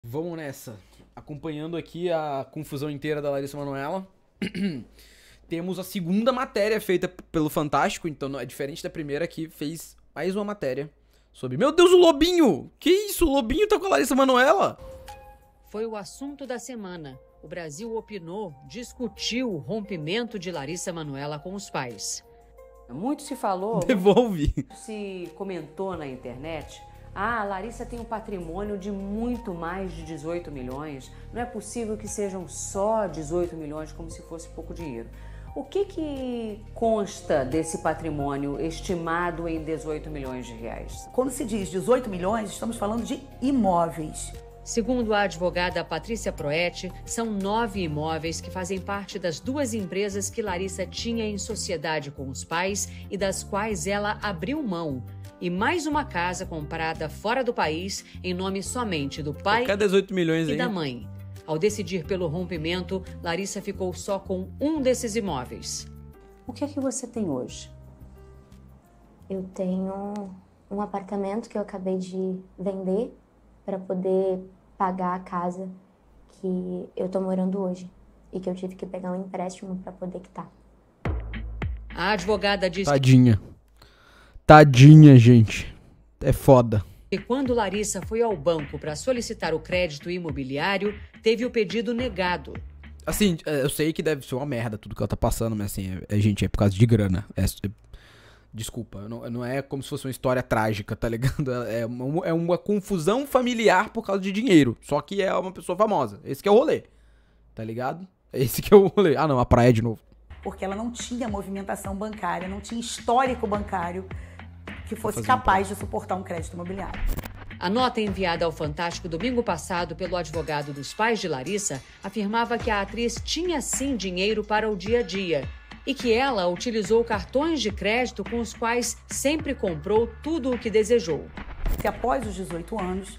Vamos nessa. Acompanhando aqui a confusão inteira da Larissa Manoela. Temos a segunda matéria feita pelo Fantástico, então é diferente da primeira que fez mais uma matéria sobre... Meu Deus, o Lobinho! Que isso? O Lobinho tá com a Larissa Manoela? Foi o assunto da semana. O Brasil opinou, discutiu o rompimento de Larissa Manoela com os pais. Muito se falou, Devolve. se comentou na internet, a Larissa tem um patrimônio de muito mais de 18 milhões, não é possível que sejam só 18 milhões como se fosse pouco dinheiro. O que consta desse patrimônio estimado em 18 milhões de reais? Quando se diz 18 milhões, estamos falando de imóveis. Segundo a advogada Patrícia Proetti, são 9 imóveis que fazem parte das 2 empresas que Larissa tinha em sociedade com os pais e das quais ela abriu mão. E mais uma casa comprada fora do país em nome somente do pai 18 milhões e aí. da mãe. Ao decidir pelo rompimento, Larissa ficou só com um desses imóveis. O que é que você tem hoje? Eu tenho um apartamento que eu acabei de vender para poder pagar a casa que eu tô morando hoje e que eu tive que pegar um empréstimo para poder quitar. A advogada diz Tadinha, gente. É foda. que quando Larissa foi ao banco para solicitar o crédito imobiliário, teve o pedido negado. Assim, eu sei que deve ser uma merda tudo que ela tá passando, mas assim, gente, é por causa de grana. Desculpa, não é como se fosse uma história trágica, tá ligado? É uma confusão familiar por causa de dinheiro. Só que é uma pessoa famosa. Esse que é o rolê, tá ligado? Esse que é o rolê. Ah, não, a praia de novo. Porque ela não tinha movimentação bancária, não tinha histórico bancário que fosse capaz de suportar um crédito imobiliário. A nota enviada ao Fantástico domingo passado pelo advogado dos pais de Larissa afirmava que a atriz tinha sim dinheiro para o dia a dia e que ela utilizou cartões de crédito com os quais sempre comprou tudo o que desejou. Se após os 18 anos,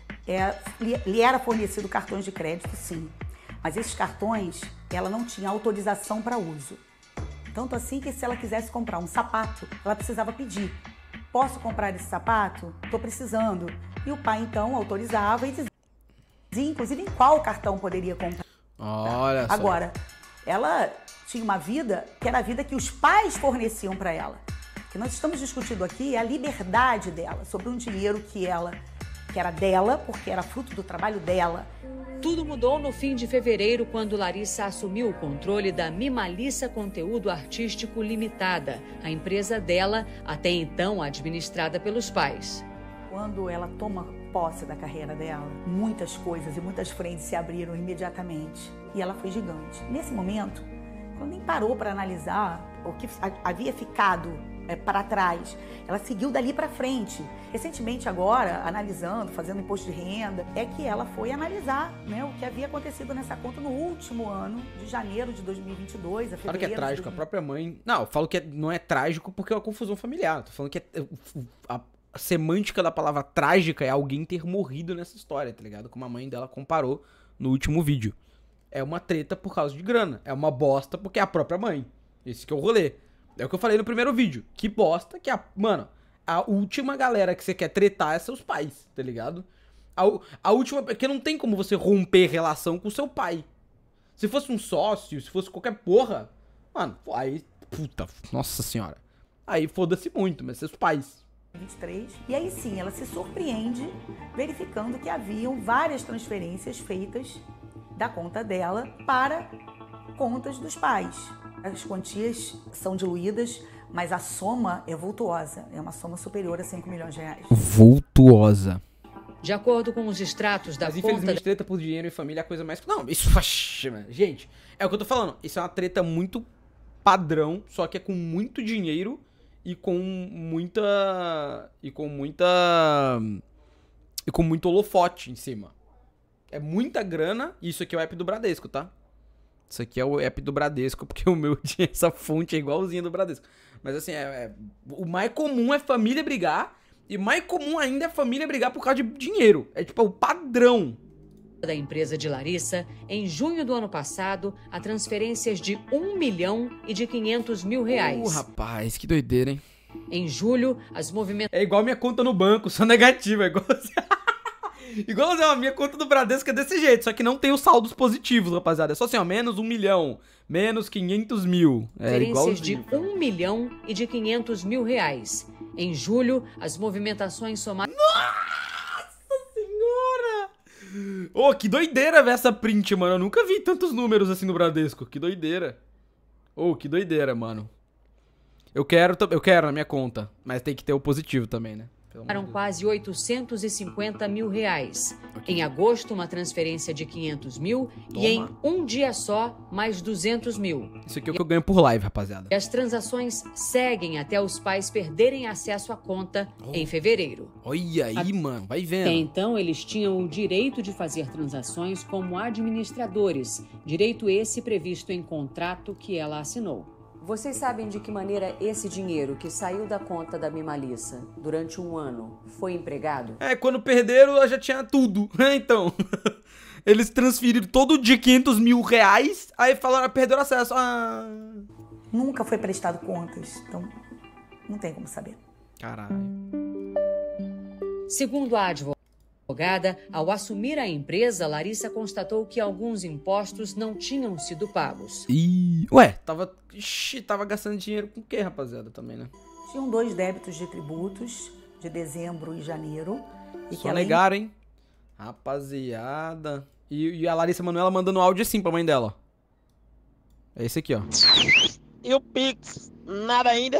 lhe era fornecido cartões de crédito, sim. Mas esses cartões, ela não tinha autorização para uso. Tanto assim que se ela quisesse comprar um sapato, ela precisava pedir. Posso comprar esse sapato? Estou precisando. E o pai, então, autorizava e dizia, inclusive, em qual cartão poderia comprar. Olha só. Agora, ela tinha uma vida que era a vida que os pais forneciam para ela. O que nós estamos discutindo aqui é a liberdade dela, sobre um dinheiro que era dela, porque era fruto do trabalho dela. Tudo mudou no fim de fevereiro, quando Larissa assumiu o controle da Mimalissa Conteúdo Artístico Limitada, a empresa dela, até então administrada pelos pais. Quando ela toma posse da carreira dela, muitas coisas e muitas frentes se abriram imediatamente. E ela foi gigante. Nesse momento, ela nem parou para analisar o que havia ficado para trás. Ela seguiu dali para frente. Recentemente agora, analisando, fazendo imposto de renda, é que ela foi analisar, né, o que havia acontecido nessa conta no último ano, de janeiro de 2022 a fevereiro. Claro que é trágico, a própria mãe... Não, eu falo que não é trágico porque é uma confusão familiar. Tô falando que a semântica da palavra trágica é alguém ter morrido nessa história, tá ligado? Como a mãe dela comparou no último vídeo. É uma treta por causa de grana. É uma bosta porque é a própria mãe. Esse que é o rolê. É o que eu falei no primeiro vídeo. Que bosta que Mano, a última galera que você quer tretar é seus pais, tá ligado? A última... Porque não tem como você romper relação com seu pai. Se fosse um sócio, se fosse qualquer porra... Mano, aí... Puta, nossa senhora. Aí foda-se muito, mas seus pais. 23. E aí sim, ela se surpreende verificando que haviam várias transferências feitas da conta dela para contas dos pais. As quantias são diluídas, mas a soma é vultuosa. É uma soma superior a 5 milhões de reais. Vultuosa. De acordo com os extratos da Mas conta... infelizmente treta por dinheiro e família é a coisa mais... Não, isso... Gente, é o que eu tô falando. Isso é uma treta muito padrão, só que é com muito dinheiro e com muita... E com muito holofote em cima. É muita grana. Isso aqui é o app do Bradesco, tá? Isso aqui é o app do Bradesco, porque o meu tinha essa fonte é igualzinha do Bradesco. Mas assim, o mais comum é família brigar, e mais comum ainda é família brigar por causa de dinheiro. É tipo o padrão. Da empresa de Larissa, em junho do ano passado, há transferências de 1 milhão e de 500 mil reais. Rapaz, que doideira, hein? Em julho, as movimentações... É igual minha conta no banco, só negativa. É igual... Igual a minha conta do Bradesco é desse jeito, só que não tem os saldos positivos, rapaziada. É só assim, ó, menos 1 milhão, menos 500 mil. É Diferenças de igualzinho. 1 milhão e de 500 mil reais. Em julho, as movimentações somaram Senhora! Ô, que doideira ver essa print, mano. Eu nunca vi tantos números assim no Bradesco. Que doideira. Ô, que doideira, mano. Eu quero na minha conta, mas tem que ter o positivo também, né? Pelo amor de Deus. quase 850 mil reais. Em agosto, uma transferência de 500 mil e em um dia só, mais 200 mil. Isso aqui é o que eu ganho por live, rapaziada. E as transações seguem até os pais perderem acesso à conta em fevereiro. Olha aí, mano. Vai Até vendo. então, eles tinham o direito de fazer transações como administradores, direito esse previsto em contrato que ela assinou. Vocês sabem de que maneira esse dinheiro que saiu da conta da Mimalissa durante um ano foi empregado? É, quando perderam, eu já tinha tudo. Então, eles transferiram todo dia 500 mil reais, aí falaram, perderam acesso. Ah. Nunca foi prestado contas, então não tem como saber. Caralho. Segundo a advogada, ao assumir a empresa, Larissa constatou que alguns impostos não tinham sido pagos. Ih, ué, tava gastando dinheiro com o quê, rapaziada, também, né? Tinham 2 débitos de tributos de dezembro e janeiro. E Só negaram, hein? Rapaziada. E a Larissa Manoela mandando áudio assim pra mãe dela. É esse aqui, ó. E o Pix? Nada ainda?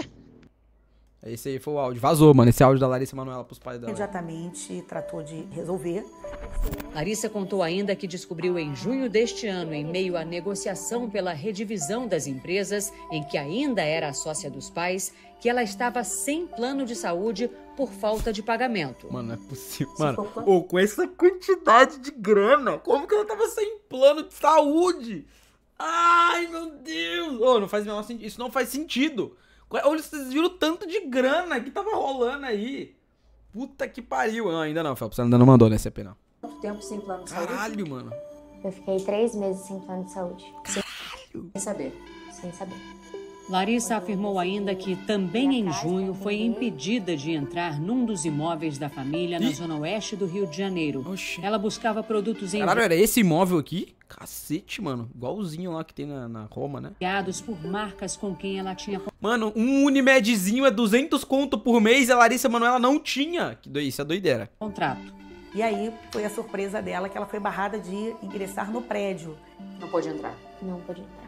Esse aí foi o áudio. Vazou, mano, esse áudio da Larissa Manoela pros pais dela. imediatamente tratou de resolver. Larissa contou ainda que descobriu em junho deste ano, em meio à negociação pela redivisão das empresas, em que ainda era a sócia dos pais, que ela estava sem plano de saúde por falta de pagamento. Mano, não é possível. Mano, com essa quantidade de grana, como que ela tava sem plano de saúde? Ai, meu Deus! Ô, não faz o menor sentido. Isso não faz sentido. Olha, vocês viram o tanto de grana que tava rolando aí. Puta que pariu. Não, ainda não, Felps. Você ainda não mandou nesse EP, não. Quanto tempo sem plano de saúde? Caralho, mano. Eu fiquei 3 meses sem plano de saúde. Sem saber. Sem saber. Larissa afirmou ainda que também em junho foi impedida de entrar num dos imóveis da família na zona oeste do Rio de Janeiro. Oxi. Ela buscava produtos Caralho, era esse imóvel aqui? Cacete, mano. Igualzinho lá que tem na Roma, né? enviados por marcas com quem ela tinha Mano, um Unimedzinho é 200 conto por mês e a Larissa Manoela não tinha. Isso é doideira. contrato. E aí foi a surpresa dela que ela foi barrada de ingressar no prédio. Não pôde entrar. Não pude entrar.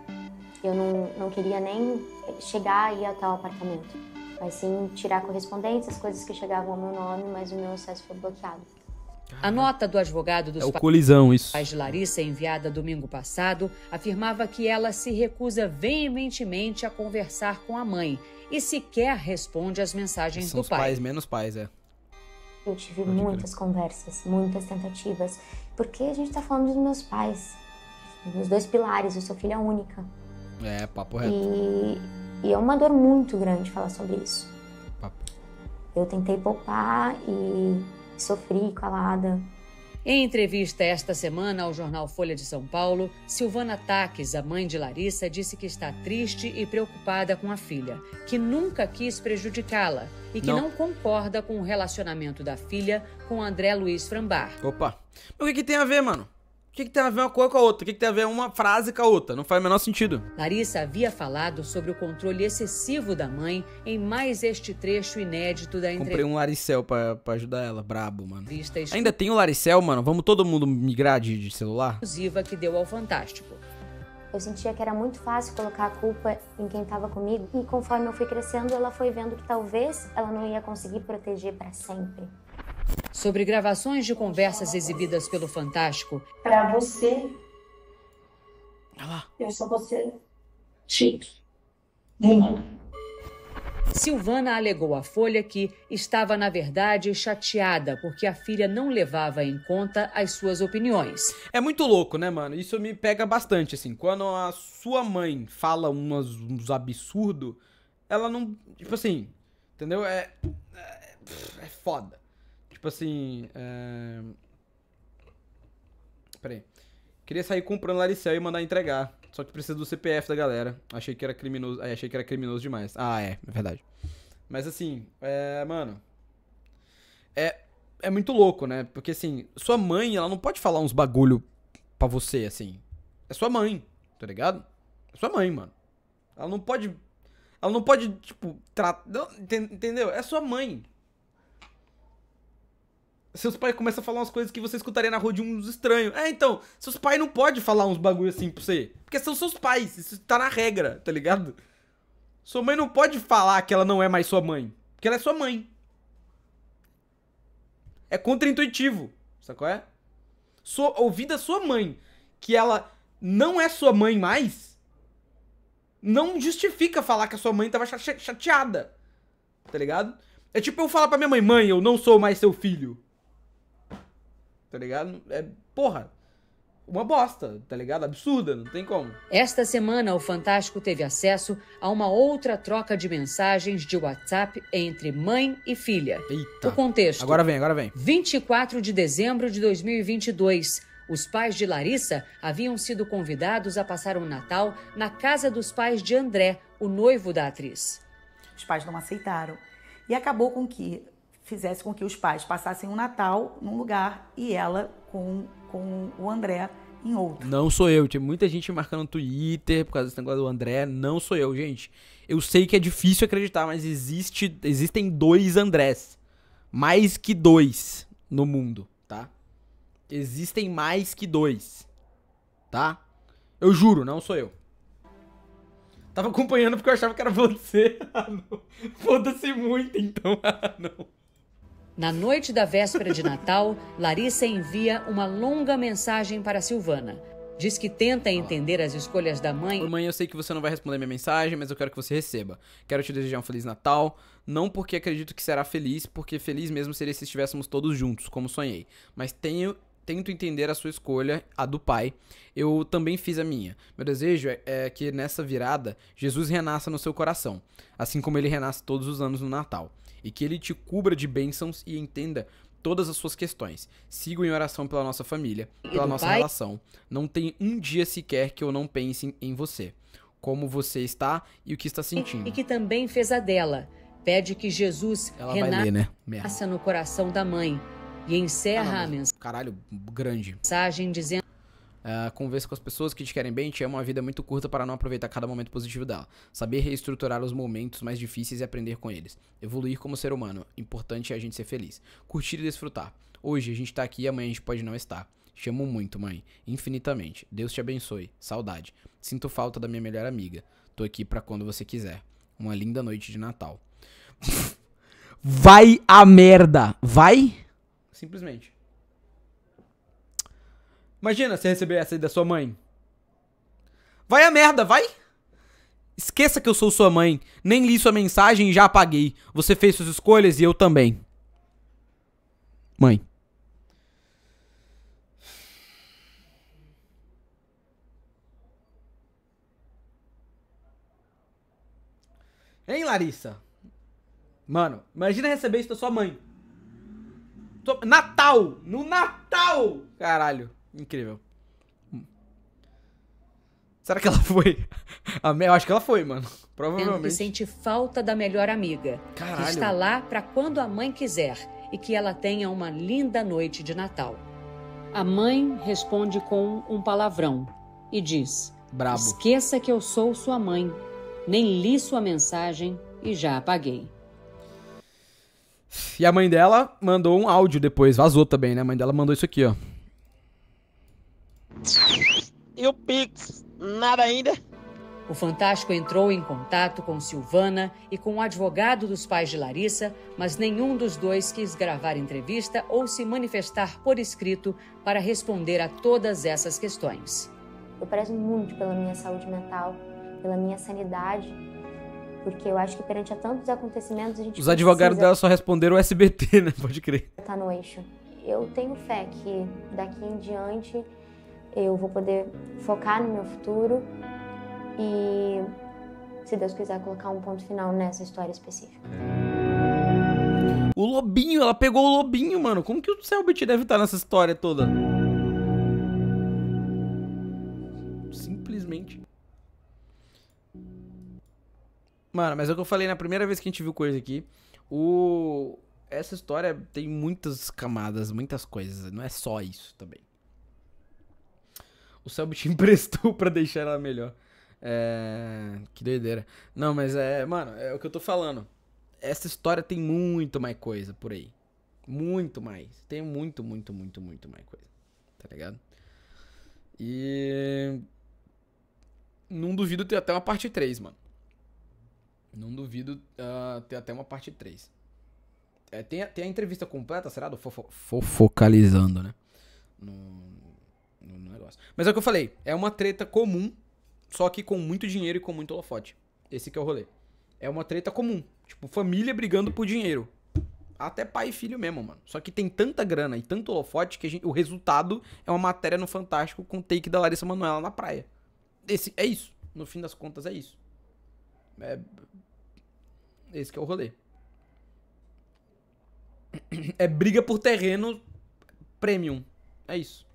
Eu não queria nem chegar aí até o apartamento, mas sim tirar correspondências, coisas que chegavam ao meu nome, mas o meu acesso foi bloqueado. A nota do advogado dos É o colisão, isso. pais de Larissa, enviada domingo passado, afirmava que ela se recusa veementemente a conversar com a mãe e sequer responde às mensagens São do os pai. pais, menos pais, é. Eu tive muitas conversas, muitas tentativas, porque a gente tá falando dos meus pais, dos 2 pilares, eu sou filha única. É, papo reto. E é uma dor muito grande falar sobre isso. Papo. Eu tentei poupar e sofri calada. Em entrevista esta semana ao jornal Folha de São Paulo, Silvana Taques, a mãe de Larissa, disse que está triste e preocupada com a filha, que nunca quis prejudicá-la e que não concorda com o relacionamento da filha com André Luiz Frambar. Opa. Mas o que tem a ver, mano? O que tem a ver uma coisa com a outra? O que tem a ver uma frase com a outra? Não faz o menor sentido. Larissa havia falado sobre o controle excessivo da mãe em mais este trecho inédito da Comprei um Laricel pra ajudar ela. Brabo, mano. entrevista Ainda tem o Laricel, mano? Vamos todo mundo migrar de celular? exclusiva que deu ao Fantástico. Eu sentia que era muito fácil colocar a culpa em quem estava comigo. E conforme eu fui crescendo, ela foi vendo que talvez ela não ia conseguir proteger para sempre. Sobre gravações de conversas exibidas pelo Fantástico, Pra você, Olha lá. eu só vou ser chique. Muito. Silvana alegou à Folha que estava, na verdade, chateada porque a filha não levava em conta as suas opiniões. É muito louco, né, mano? Isso me pega bastante, assim. Quando a sua mãe fala uns absurdos, ela não... Tipo assim, entendeu? É foda. Tipo assim, Peraí. Queria sair comprando Laricel e mandar entregar. Só que precisa do CPF da galera. Achei que era criminoso. Achei que era criminoso demais. Ah, é verdade. Mas assim, mano. é muito louco, né? Porque, assim, sua mãe, ela não pode falar uns bagulho pra você, assim. É sua mãe, tá ligado? É sua mãe, mano. Ela não pode, tipo, entendeu? É sua mãe. Seus pais começam a falar umas coisas que você escutaria na rua de uns estranhos. Então, seus pais não podem falar uns bagulho assim pra você. Porque são seus pais, isso tá na regra, tá ligado? Sua mãe não pode falar que ela não é mais sua mãe. Porque ela é sua mãe. É contraintuitivo, sabe qual é? Ouvir da sua mãe que ela não é sua mãe mais, não justifica falar que a sua mãe tava chateada, tá ligado? É tipo eu falar pra minha mãe, mãe, eu não sou mais seu filho. Tá ligado? É, porra, uma bosta, tá ligado? Absurda, não tem como. Esta semana, o Fantástico teve acesso a uma outra troca de mensagens de WhatsApp entre mãe e filha. Eita. O contexto. Agora vem. 24 de dezembro de 2022. Os pais de Larissa haviam sido convidados a passar o Natal na casa dos pais de André, o noivo da atriz. Os pais não aceitaram. E acabou com que fizesse com que os pais passassem o Natal num lugar e ela com o André em outro. Não sou eu. Tinha muita gente marcando no Twitter por causa desse negócio do André. Não sou eu, gente. Eu sei que é difícil acreditar, mas existem 2 Andrés. Mais que 2 no mundo, tá? Existem mais que 2, tá? Eu juro, não sou eu. Tava acompanhando porque eu achava que era você. Foda-se muito, então. Não. Na noite da véspera de Natal, Larissa envia uma longa mensagem para Silvana. Diz que tenta entender as escolhas da mãe. Mãe, eu sei que você não vai responder minha mensagem, mas eu quero que você receba. Quero te desejar um Feliz Natal. Não porque acredito que será feliz, porque feliz mesmo seria se estivéssemos todos juntos, como sonhei. Mas tento entender a sua escolha, a do pai. Eu também fiz a minha. Meu desejo é que nessa virada, Jesus renasça no seu coração, assim como ele renasce todos os anos no Natal. E que ele te cubra de bênçãos e entenda todas as suas questões. Sigo em oração pela nossa família, pela nossa relação. Não tem um dia sequer que eu não pense em você. Como você está e o que está sentindo. E que também fez a dela. Pede que Jesus renasça no coração da mãe. E encerra a mensagem. Caralho, grande. Dizendo... Conversa com as pessoas que te querem bem, te amam. A vida é muito curta para não aproveitar cada momento positivo dela. Saber reestruturar os momentos mais difíceis e aprender com eles. Evoluir como ser humano. Importante é a gente ser feliz. Curtir e desfrutar. Hoje a gente tá aqui e amanhã a gente pode não estar. Te amo muito, mãe. Infinitamente. Deus te abençoe. Saudade. Sinto falta da minha melhor amiga. Tô aqui pra quando você quiser. Uma linda noite de Natal. Vai a merda. Vai? Simplesmente. Imagina você receber essa aí da sua mãe. Vai a merda, vai. Esqueça que eu sou sua mãe. Nem li sua mensagem e já apaguei. Você fez suas escolhas e eu também. Mãe. Hein, Larissa? Mano, imagina receber isso da sua mãe. Natal! No Natal! Caralho. Incrível. Será que ela foi? Eu acho que ela foi, mano. Provavelmente. Que sente falta da melhor amiga. Caralho. Que está lá pra quando a mãe quiser. E que ela tenha uma linda noite de Natal. A mãe responde com um palavrão. E diz... Brabo. Esqueça que eu sou sua mãe. Nem li sua mensagem e já apaguei. E a mãe dela mandou um áudio depois. Vazou também, né? A mãe dela mandou isso aqui, ó. E o Pix? Nada ainda? O Fantástico entrou em contato com Silvana e com o advogado dos pais de Larissa, mas nenhum dos dois quis gravar entrevista ou se manifestar por escrito para responder a todas essas questões. Eu prezo muito pela minha saúde mental, pela minha sanidade, porque eu acho que perante a tantos acontecimentos a gente Os advogados dela só responderam o SBT, né? Pode crer. Tá no eixo. Eu tenho fé que daqui em diante eu vou poder focar no meu futuro e, se Deus quiser, colocar um ponto final nessa história específica. O Lobinho, ela pegou o Lobinho, mano. Como que o Selbit deve estar nessa história toda? Simplesmente. Mano, mas é o que eu falei na primeira vez que a gente viu coisa aqui. essa história tem muitas camadas, muitas coisas. Não é só isso também. O Selby te emprestou pra deixar ela melhor. Que doideira. Não, mas mano, é o que eu tô falando. Essa história tem muito mais coisa por aí. Muito mais. Tem muito mais coisa. Tá ligado? E... não duvido ter até uma parte 3, mano. Não duvido ter até uma parte 3. Tem a entrevista completa, será? Do focalizando, né? No negócio. Mas é o que eu falei. É uma treta comum, só que com muito dinheiro e com muito holofote. Esse que é o rolê. É uma treta comum. Tipo, família brigando por dinheiro. Até pai e filho mesmo, mano. Só que tem tanta grana e tanto holofote que o resultado é uma matéria no Fantástico com o take da Larissa Manoela na praia. É isso. No fim das contas, é isso. Esse que é o rolê. É briga por terreno premium. É isso.